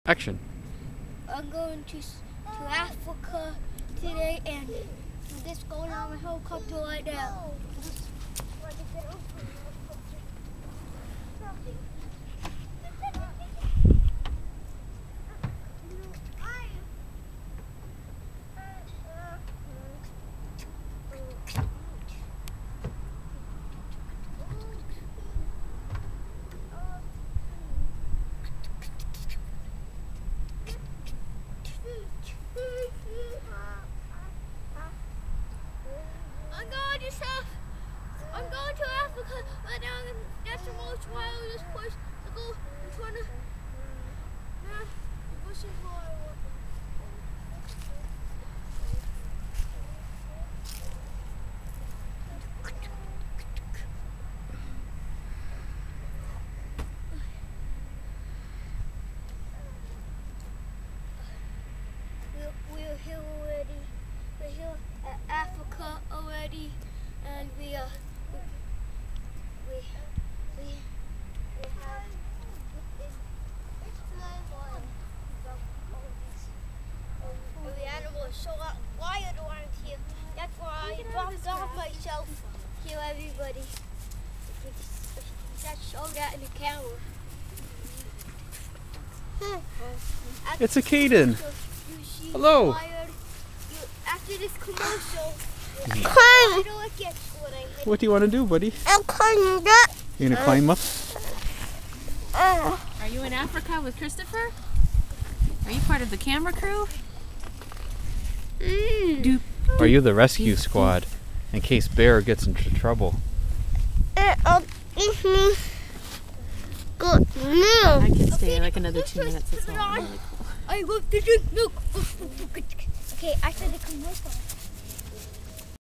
Action. I'm going to Africa today, and I'm just going on my helicopter right now. I'm going to Africa right now, and that's the most wildest place to go. I'm trying to this is what I want. We're here already. We're here at Africa already, and we have the animals so wild around here. That's why I dropped off myself here, everybody. Just show that in the camera. It's a Caden. Hello. After this commercial, What do you want to do, buddy? I'm climbing that. You gonna climb up? Are you in Africa with Christopher? Are you part of the camera crew? Are you the rescue squad in case Bear gets into trouble? Good news. I can stay like another 2 minutes. It's all really cool. I love to drink milk. Okay, after the commercial.